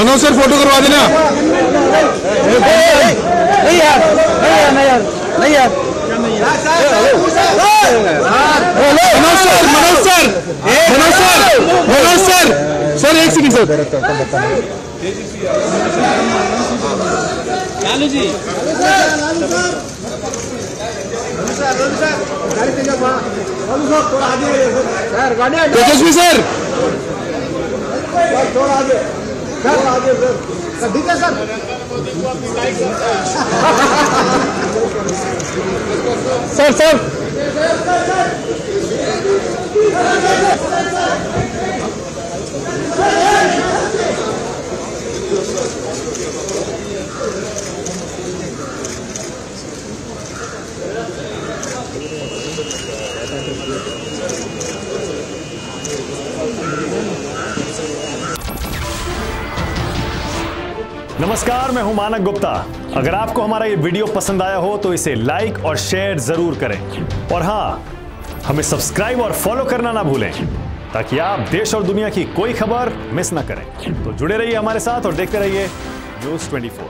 Manoj sir photo करवा देना। नहीं यार, नहीं यार, नहीं यार, Manoj sir, Manoj sir, Manoj sir, Manoj sir, sir एक सेकंड सर। चालू जी तेजस्वी सर, थोड़ा आगे, सर ठीक है सर। सर सर नमस्कार, मैं हूं मानक गुप्ता। अगर आपको हमारा ये वीडियो पसंद आया हो तो इसे लाइक और शेयर जरूर करें और हां, हमें सब्सक्राइब और फॉलो करना ना भूलें ताकि आप देश और दुनिया की कोई खबर मिस ना करें। तो जुड़े रहिए हमारे साथ और देखते रहिए न्यूज़ 24।